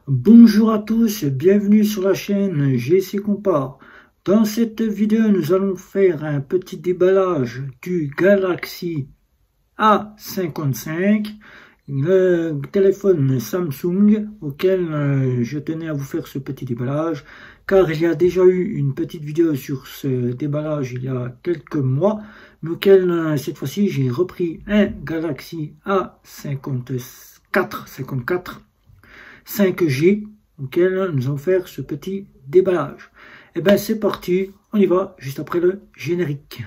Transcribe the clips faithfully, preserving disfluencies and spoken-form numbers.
Bonjour à tous, bienvenue sur la chaîne G C Compare. Dans cette vidéo, nous allons faire un petit déballage du Galaxy A cinquante-cinq, le téléphone Samsung auquel euh, je tenais à vous faire ce petit déballage, car il y a déjà eu une petite vidéo sur ce déballage il y a quelques mois, mais auquel euh, cette fois-ci j'ai repris un Galaxy A cinquante-quatre cinquante-quatre cinq G auquel nous allons faire ce petit déballage. Et bien c'est parti, on y va juste après le générique.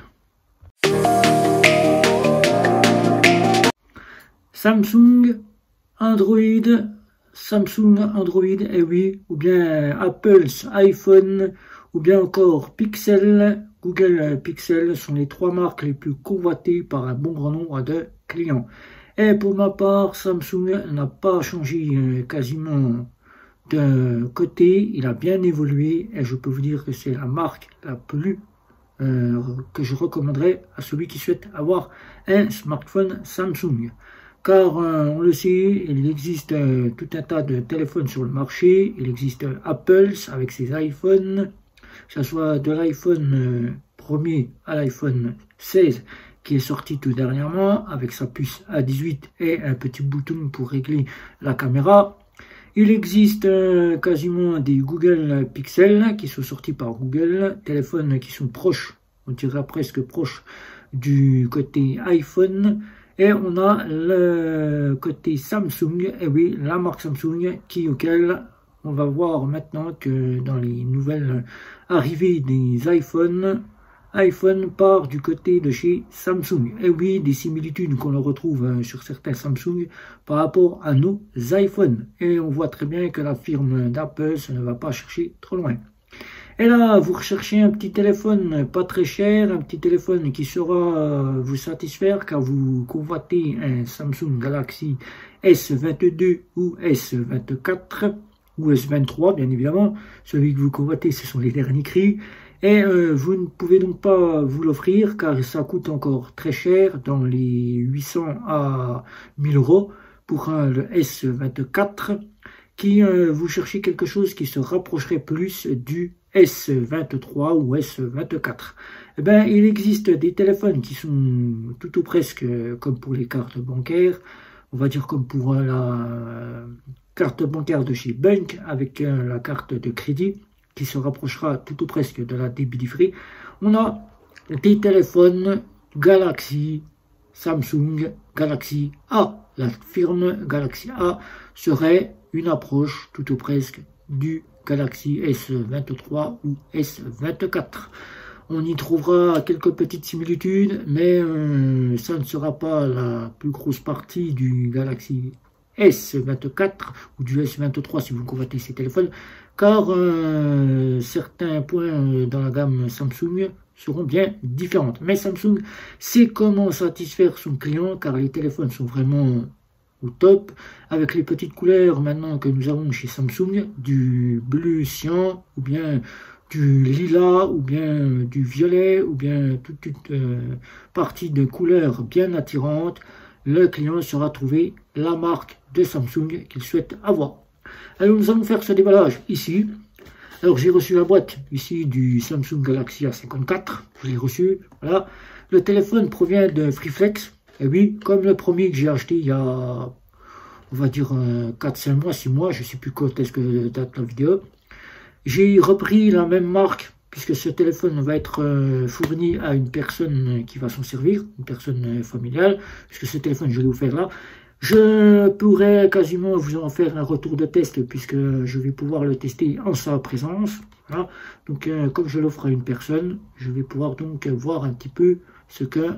Samsung, Android, Samsung, Android, et oui, ou bien Apple's iPhone, ou bien encore Pixel, Google Pixel sont les trois marques les plus convoitées par un bon grand nombre de clients. Et pour ma part, Samsung n'a pas changé quasiment de côté, il a bien évolué et je peux vous dire que c'est la marque la plus euh, que je recommanderais à celui qui souhaite avoir un smartphone Samsung. Car euh, on le sait, il existe euh, tout un tas de téléphones sur le marché, il existe euh, Apple avec ses iPhones, que ce soit de l'iPhone euh, premier à l'iPhone seize qui est sorti tout dernièrement avec sa puce A dix-huit et un petit bouton pour régler la caméra. Il existe euh, quasiment des Google Pixel qui sont sortis par Google, téléphones qui sont proches, on dirait presque proches du côté iPhone. Et on a le côté Samsung, et oui, la marque Samsung, qui auquel on va voir maintenant que dans les nouvelles arrivées des iPhones, iPhone part du côté de chez Samsung. Et oui, des similitudes qu'on retrouve sur certains Samsung par rapport à nos iPhones. Et on voit très bien que la firme d'Apple ne va pas chercher trop loin. Et là, vous recherchez un petit téléphone pas très cher, un petit téléphone qui saura vous satisfaire car vous convoitez un Samsung Galaxy S vingt-deux ou S vingt-quatre ou S vingt-trois, bien évidemment. Celui que vous convoitez, ce sont les derniers cris. Et euh, vous ne pouvez donc pas vous l'offrir car ça coûte encore très cher, dans les huit cents à mille euros pour un, le S vingt-quatre, qui euh, vous cherchez quelque chose qui se rapprocherait plus du S vingt-trois ou S vingt-quatre. Eh bien, il existe des téléphones qui sont tout ou presque comme pour les cartes bancaires, on va dire comme pour la carte bancaire de chez Bank avec la carte de crédit, qui se rapprochera tout ou presque de la débit livré. On a des téléphones Galaxy, Samsung, Galaxy A. La firme Galaxy A serait une approche tout ou presque du Galaxy S vingt-trois ou S vingt-quatre. On y trouvera quelques petites similitudes, mais euh, ça ne sera pas la plus grosse partie du Galaxy S vingt-quatre ou du S vingt-trois si vous convoitez ces téléphones, car euh, certains points dans la gamme Samsung seront bien différentes. Mais Samsung sait comment satisfaire son client, car les téléphones sont vraiment au top, avec les petites couleurs maintenant que nous avons chez Samsung, du bleu cyan, ou bien du lilas, ou bien du violet, ou bien toute une euh, partie de couleurs bien attirantes. Le client saura trouver la marque de Samsung qu'il souhaite avoir. Alors nous allons faire ce déballage ici. Alors j'ai reçu la boîte ici du Samsung Galaxy A cinquante-quatre, je l'ai reçu, voilà. Le téléphone provient de Freeflex, et oui, comme le premier que j'ai acheté il y a, on va dire, quatre cinq mois, six mois, je ne sais plus quand est-ce que date la vidéo. J'ai repris la même marque, puisque ce téléphone va être euh, fourni à une personne qui va s'en servir, une personne euh, familiale, puisque ce téléphone, je l'ai offert là. Je pourrais quasiment vous en faire un retour de test, puisque je vais pouvoir le tester en sa présence. Voilà. Donc, euh, comme je l'offre à une personne, je vais pouvoir donc voir un petit peu ce que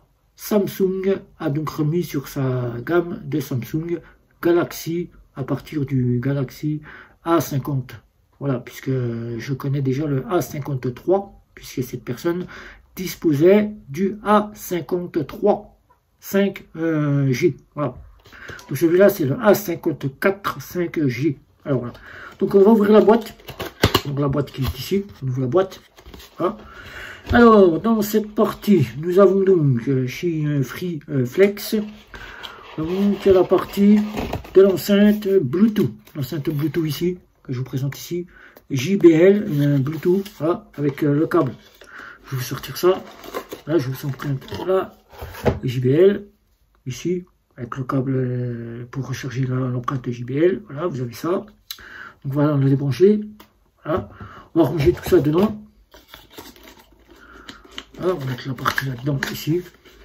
Samsung a donc remis sur sa gamme de Samsung Galaxy, à partir du Galaxy A cinquante. Voilà, puisque je connais déjà le A cinquante-trois, puisque cette personne disposait du A cinquante-trois cinq G. Voilà. Donc celui-là, c'est le A cinquante-quatre cinq G. Alors voilà. Donc on va ouvrir la boîte. Donc la boîte qui est ici. On ouvre la boîte. Voilà. Alors, dans cette partie, nous avons donc chez Freeflex, donc la partie de l'enceinte Bluetooth. l'enceinte Bluetooth ici, que je vous présente ici. J B L, une Bluetooth, voilà, avec euh, le câble. Je vais vous sortir ça. Là, je vous emprunte là. J B L, ici, avec le câble euh, pour recharger l'empreinte J B L. Voilà, vous avez ça. Donc voilà, on l'a débranché. Voilà. On va ranger tout ça dedans. Voilà, on va mettre la partie là-dedans, ici.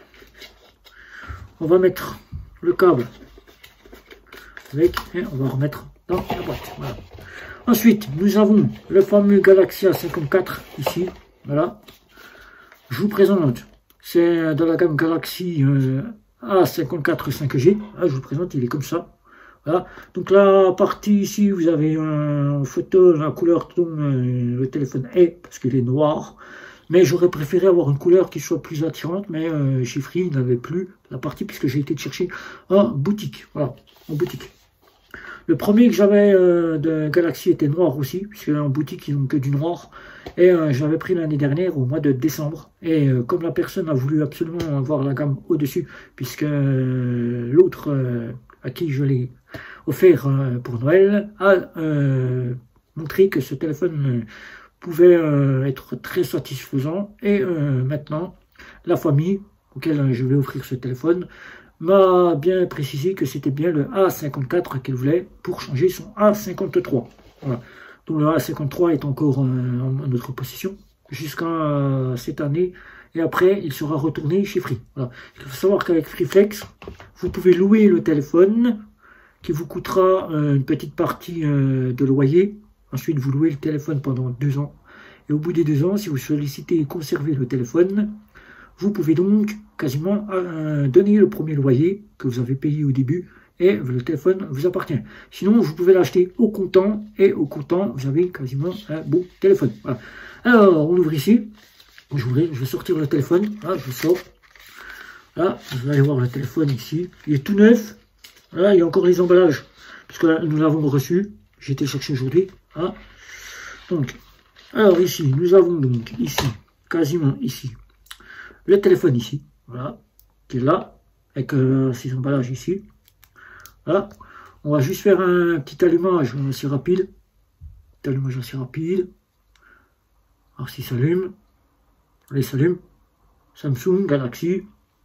On va mettre le câble avec, et on va remettre dans la boîte. Voilà. Ensuite, nous avons le fameux Galaxy A cinquante-quatre ici. Voilà. Je vous présente. C'est dans la gamme Galaxy euh, A cinquante-quatre cinq G. Là, je vous présente, il est comme ça. Voilà. Donc la partie ici, vous avez une photo, la couleur dont euh, le téléphone est, parce qu'il est noir. Mais j'aurais préféré avoir une couleur qui soit plus attirante, mais euh, chez Free, il n'avait plus la partie, puisque j'ai été chercher en boutique. Voilà, en boutique. Le premier que j'avais euh, de Galaxy était noir aussi, puisque en boutique, ils n'ont que du noir. Et euh, je l'avais pris l'année dernière, au mois de décembre. Et euh, comme la personne a voulu absolument avoir la gamme au-dessus, puisque euh, l'autre euh, à qui je l'ai offert euh, pour Noël a euh, montré que ce téléphone... Euh, pouvait euh, être très satisfaisant, et euh, maintenant la famille auquel euh, je vais offrir ce téléphone m'a bien précisé que c'était bien le A cinquante-quatre qu'elle voulait pour changer son A cinquante-trois. Voilà. Donc le A cinquante-trois est encore euh, en notre possession jusqu'à euh, cette année, et après il sera retourné chez Free. Voilà. Il faut savoir qu'avec FreeFlex, vous pouvez louer le téléphone qui vous coûtera euh, une petite partie euh, de loyer. Ensuite, vous louez le téléphone pendant deux ans. Et au bout des deux ans, si vous sollicitez et conservez le téléphone, vous pouvez donc quasiment euh, donner le premier loyer que vous avez payé au début et le téléphone vous appartient. Sinon, vous pouvez l'acheter au comptant, et au comptant, vous avez quasiment un beau téléphone. Voilà. Alors, on ouvre ici. Je, voudrais, je vais sortir le téléphone. Là, je le sors. Là, vous allez voir le téléphone ici. Il est tout neuf. Là, il y a encore les emballages, puisque là, nous l'avons reçu. J'ai été chercher aujourd'hui. Hein. Donc, alors ici, nous avons donc ici, quasiment ici, le téléphone ici, voilà, qui est là, avec euh, ces emballages ici. Voilà. On va juste faire un petit allumage assez rapide. Petit allumage assez rapide. Alors s'il s'allume, allez, s'allume. Samsung Galaxy.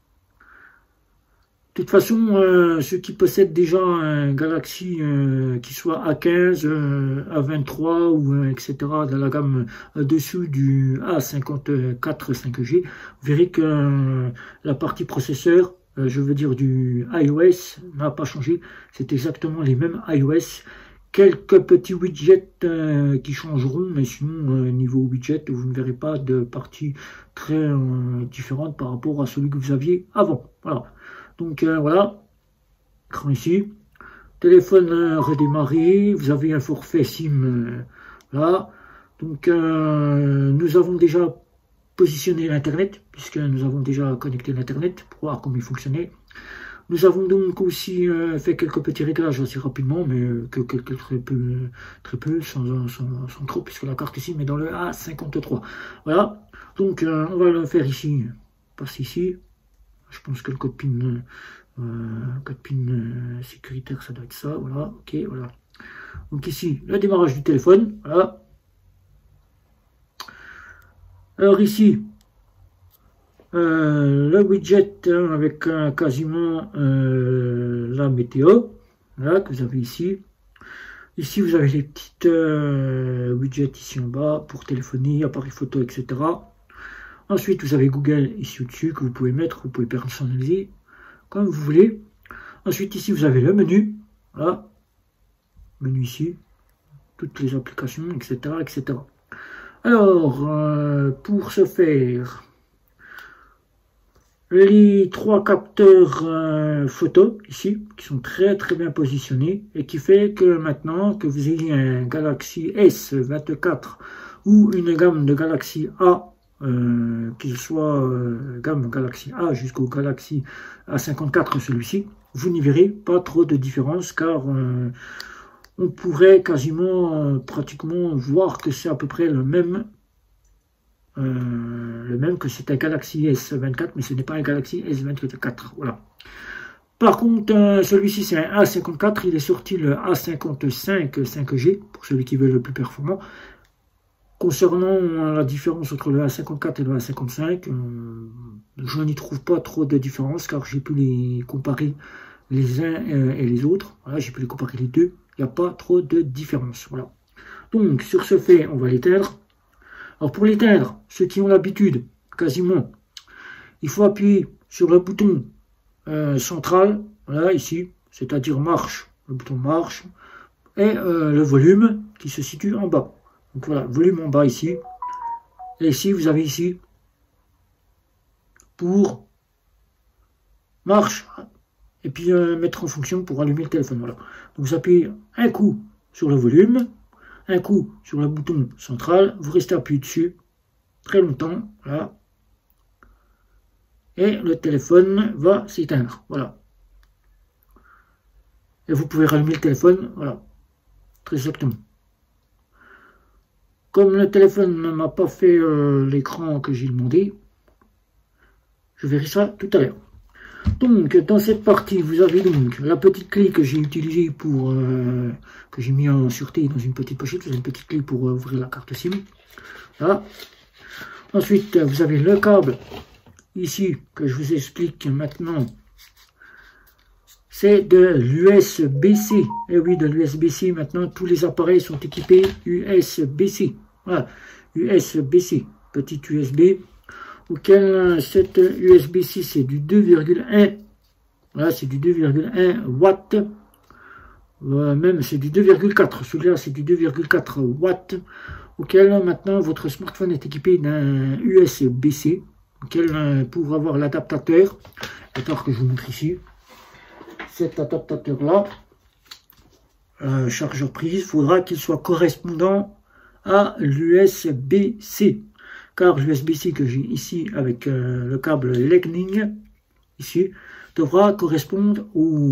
De toute façon, euh, ceux qui possèdent déjà un Galaxy euh, qui soit A quinze, euh, A vingt-trois ou euh, et cetera dans la gamme euh, dessous du A cinquante-quatre cinq G, vous verrez que euh, la partie processeur, euh, je veux dire du iOS, n'a pas changé. C'est exactement les mêmes iOS. Quelques petits widgets euh, qui changeront, mais sinon, euh, niveau widget, vous ne verrez pas de partie très euh, différente par rapport à celui que vous aviez avant. Voilà. Donc euh, voilà, écran ici, téléphone euh, redémarré, vous avez un forfait SIM euh, là. Donc euh, nous avons déjà positionné l'internet, puisque nous avons déjà connecté l'internet pour voir comment il fonctionnait. Nous avons donc aussi euh, fait quelques petits réglages assez rapidement, mais euh, que quelques très peu, très peu sans, sans, sans trop, puisque la carte ici mais dans le A cinquante-trois. Voilà, donc euh, on va le faire ici, passe ici. Je pense que le code PIN, euh, code PIN euh, sécuritaire, ça doit être ça. Voilà, ok, voilà. Donc ici, le démarrage du téléphone. Voilà. Alors ici, euh, le widget hein, avec euh, quasiment euh, la météo. Voilà, que vous avez ici. Ici, vous avez les petites euh, widgets ici en bas pour téléphoner, appareil photo, et cetera. Ensuite, vous avez Google ici au-dessus que vous pouvez mettre, vous pouvez personnaliser comme vous voulez. Ensuite, ici, vous avez le menu. Voilà. Menu ici. Toutes les applications, et cetera et cetera. Alors, euh, pour ce faire, les trois capteurs euh, photo ici, qui sont très très bien positionnés, et qui fait que maintenant que vous ayez un Galaxy S vingt-quatre ou une gamme de Galaxy A, Euh, qu'il soit euh, gamme Galaxy A jusqu'au Galaxy A cinquante-quatre, celui-ci, vous n'y verrez pas trop de différence, car euh, on pourrait quasiment euh, pratiquement voir que c'est à peu près le même euh, le même que c'est un Galaxy S vingt-quatre, mais ce n'est pas un Galaxy S vingt-quatre. Voilà. Par contre, euh, celui-ci c'est un A cinquante-quatre, il est sorti le A cinquante-cinq cinq G, pour celui qui veut le plus performant. Concernant la différence entre le A cinquante-quatre et le A cinquante-cinq, euh, je n'y trouve pas trop de différence, car j'ai pu les comparer les uns et les autres. Voilà, j'ai pu les comparer les deux, il n'y a pas trop de différence. Voilà. Donc, sur ce fait, on va l'éteindre. Alors, pour l'éteindre, ceux qui ont l'habitude, quasiment, il faut appuyer sur le bouton euh, central, voilà, ici, c'est-à-dire marche, le bouton marche, et euh, le volume qui se situe en bas. Donc voilà, volume en bas ici. Et ici, vous avez ici, pour marche, et puis euh, mettre en fonction pour allumer le téléphone. Voilà. Donc vous appuyez un coup sur le volume, un coup sur le bouton central, vous restez appuyé dessus très longtemps, voilà. Et le téléphone va s'éteindre, voilà. Et vous pouvez rallumer le téléphone, voilà, très exactement. Comme le téléphone ne m'a pas fait euh, l'écran que j'ai demandé, je verrai ça tout à l'heure. Donc, dans cette partie, vous avez donc la petite clé que j'ai utilisée pour, euh, que j'ai mis en sûreté dans une petite pochette. Vous avez une petite clé pour euh, ouvrir la carte SIM. Là. Ensuite, vous avez le câble ici que je vous explique maintenant. C'est de l'U S B C. Et oui, de l'U S B C. Maintenant, tous les appareils sont équipés U S B C. Voilà, U S B C, petit U S B. Auquel cette U S B C c'est du deux virgule un, voilà, c'est du deux virgule un watts, euh, même c'est du deux virgule quatre, celui-là c'est du deux virgule quatre watts, auquel maintenant votre smartphone est équipé d'un U S B C, auquel euh, pour avoir l'adaptateur, que je vous montre ici, cet adaptateur là, euh, chargeur prise, il faudra qu'il soit correspondant à l'U S B C. Car l'U S B C que j'ai ici avec euh, le câble Lightning, ici, devra correspondre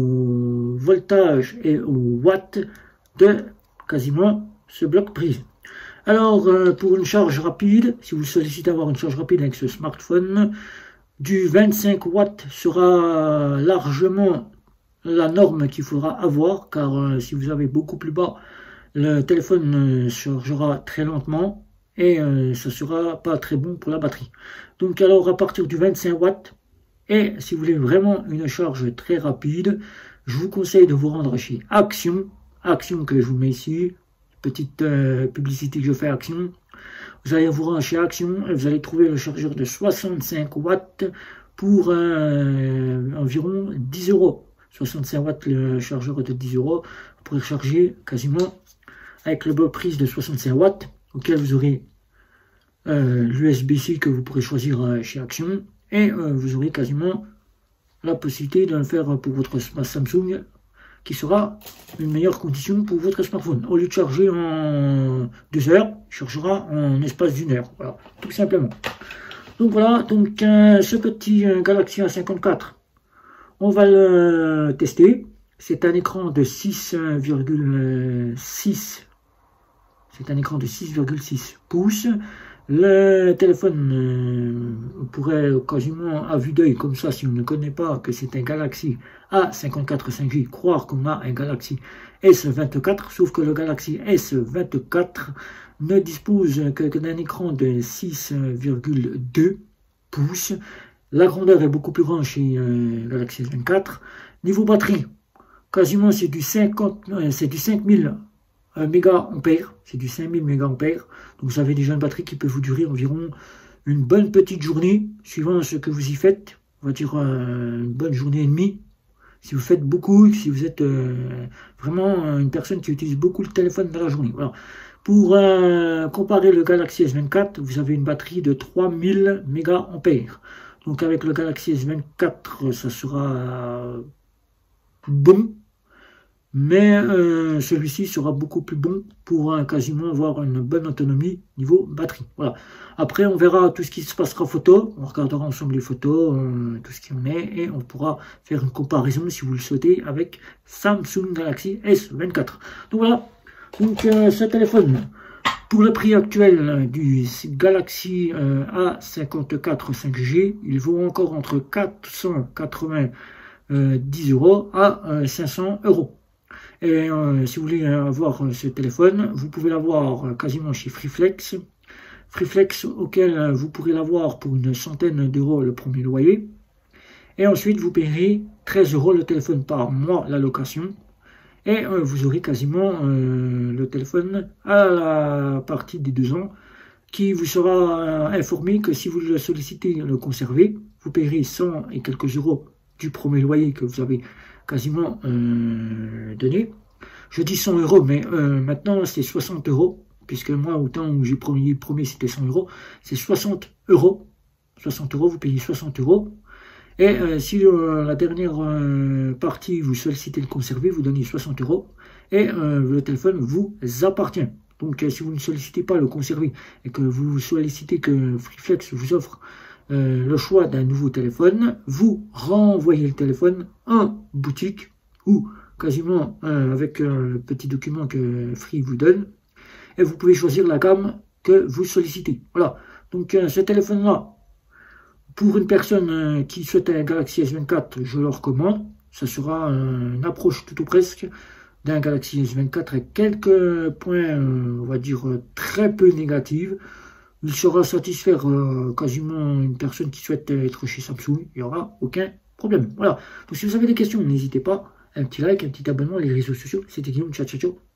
au voltage et au watt de quasiment ce bloc prise. Alors, euh, pour une charge rapide, si vous sollicitez avoir une charge rapide avec ce smartphone, du vingt-cinq watts sera largement la norme qu'il faudra avoir, car euh, si vous avez beaucoup plus bas, le téléphone euh, chargera très lentement. Et euh, ça sera pas très bon pour la batterie. Donc alors à partir du vingt-cinq watts, et si vous voulez vraiment une charge très rapide, je vous conseille de vous rendre chez Action, Action que je vous mets ici, petite euh, publicité que je fais à Action. Vous allez vous rendre chez Action et vous allez trouver le chargeur de soixante-cinq watts pour euh, environ dix euros. soixante-cinq watts le chargeur de dix euros, vous pourrez recharger quasiment avec le bloc prise de soixante-cinq watts. Auquel vous aurez euh, l'U S B C que vous pourrez choisir euh, chez Action, et euh, vous aurez quasiment la possibilité de le faire pour votre Samsung, qui sera une meilleure condition pour votre smartphone. Au lieu de charger en deux heures, il chargera en espace d'une heure, voilà, tout simplement. Donc voilà, donc euh, ce petit euh, Galaxy A cinquante-quatre, on va le tester. C'est un écran de six virgule six. C'est un écran de six virgule six pouces. Le téléphone euh, pourrait quasiment à vue d'œil comme ça, si on ne connaît pas que c'est un Galaxy A cinquante-quatre cinq G, croire qu'on a un Galaxy S vingt-quatre, sauf que le Galaxy S vingt-quatre ne dispose que d'un écran de six virgule deux pouces. La grandeur est beaucoup plus grande chez euh, Galaxy S vingt-quatre. Niveau batterie, quasiment c'est du cinquante, c'est du cinq mille mégaampères, c'est du cinq mille mégaampères, donc vous avez déjà une batterie qui peut vous durer environ une bonne petite journée, suivant ce que vous y faites, on va dire euh, une bonne journée et demie, si vous faites beaucoup, si vous êtes euh, vraiment une personne qui utilise beaucoup le téléphone dans la journée. Voilà. Pour euh, comparer le Galaxy S vingt-quatre, vous avez une batterie de trois mille mégaampères, donc avec le Galaxy S vingt-quatre, ça sera bon. Mais euh, celui-ci sera beaucoup plus bon pour euh, quasiment avoir une bonne autonomie niveau batterie. Voilà. Après, on verra tout ce qui se passera photo. On regardera ensemble les photos, euh, tout ce qui en est, et on pourra faire une comparaison, si vous le souhaitez, avec Samsung Galaxy S vingt-quatre. Donc voilà. Donc euh, ce téléphone, pour le prix actuel du Galaxy euh, A cinquante-quatre cinq G, il vaut encore entre quatre cent quatre-vingts euh, dix euros à euh, cinq cents euros. Et euh, si vous voulez avoir ce téléphone, vous pouvez l'avoir quasiment chez Freeflex. Freeflex auquel vous pourrez l'avoir pour une centaine d'euros le premier loyer. Et ensuite, vous payerez treize euros le téléphone par mois, la location. Et euh, vous aurez quasiment euh, le téléphone à la partie des deux ans qui vous sera euh, informé que si vous le sollicitez, le conserver, vous payerez cent et quelques euros du premier loyer que vous avez quasiment euh, donné. Je dis cent euros, mais euh, maintenant c'est soixante euros, puisque moi, au temps où j'ai promis, promis c'était cent euros, c'est soixante euros. soixante euros, vous payez soixante euros. Et euh, si euh, la dernière euh, partie, vous sollicitez le conserver, vous donnez soixante euros. Et euh, le téléphone vous appartient. Donc euh, si vous ne sollicitez pas le conserver et que vous sollicitez que Freeflex vous offre euh, le choix d'un nouveau téléphone, vous renvoyez le téléphone en boutique ou quasiment euh, avec euh, le petit document que Free vous donne. Et vous pouvez choisir la gamme que vous sollicitez. Voilà. Donc euh, ce téléphone-là, pour une personne euh, qui souhaite un Galaxy S vingt-quatre, je le recommande. Ça sera euh, une approche tout ou presque d'un Galaxy S vingt-quatre avec quelques points, euh, on va dire, euh, très peu négatifs. Il sera satisfaire euh, quasiment une personne qui souhaite être chez Samsung. Il n'y aura aucun problème. Voilà. Donc si vous avez des questions, n'hésitez pas. Un petit like, un petit abonnement, les réseaux sociaux. C'était Guillaume. Ciao, ciao, ciao.